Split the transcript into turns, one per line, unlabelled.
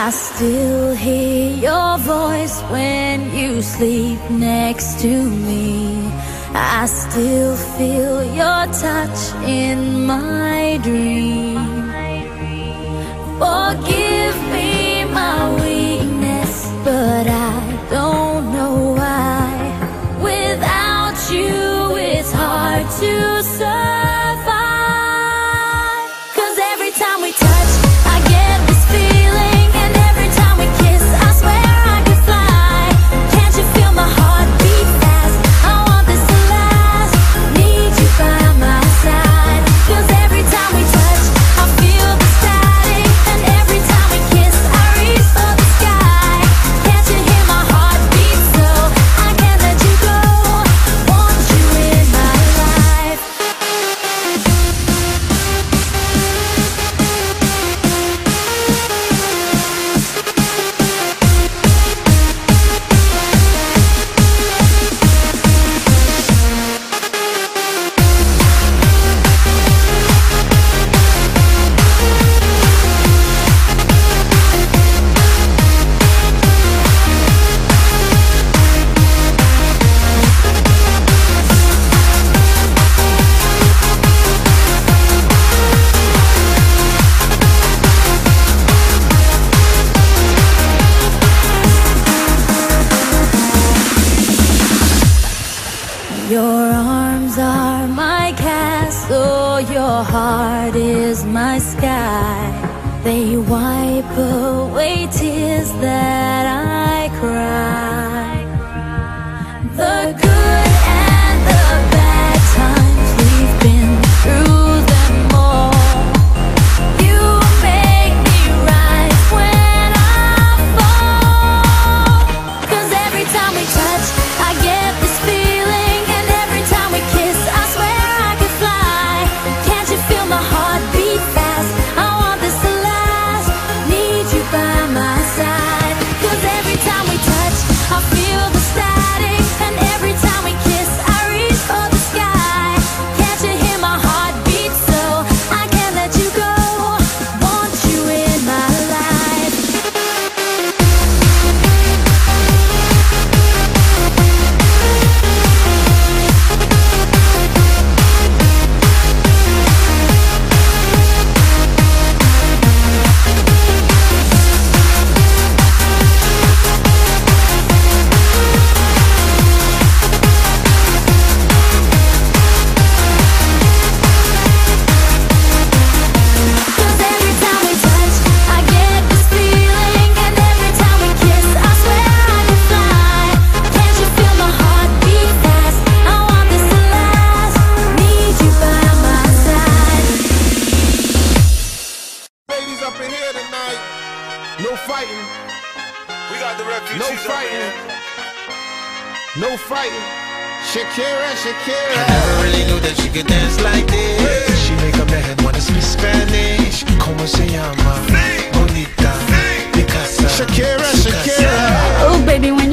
I still hear your voice when you sleep next to me. I still feel your touch in my dream. Forgive me my weakness, but I don't know why. Without you, it's hard to survive. 'Cause every time we touch, I get this feeling, and every time we kiss, I swear I could fly. Can't you feel my heart beat fast? I want this to last. Need you by my side. 'Cause every time we touch, I feel the static, and every time we kiss, I reach for the sky. Can't you hear my heart beat? So I can't let you go. Want you in my life. Your arms are my castle, your heart is my sky. They wipe away tears that I cry. The good and the bad times, we've been through them all. You make me rise when I fall. 'Cause every time we touch, I get this feeling, and every time we kiss, I swear I could fly. Can't you feel my heart beat fast? I want this to last. Need you by my side. 'Cause every time we touch, I feel the static, and every time we kiss, I reach for the sky. Can't you hear my heart beat? So I can't let you go. Want you in my life. Cause every time we touch, I get this feeling, and every time we kiss, I swear I could fly. Can't you feel my heart beat fast? I want this to last. Need you by my side.
Ladies up in here tonight. No fighting.
We got the refugees
No
up in
fighting.
here.
No fighting. Shakira, Shakira.
Never really knew that she could dance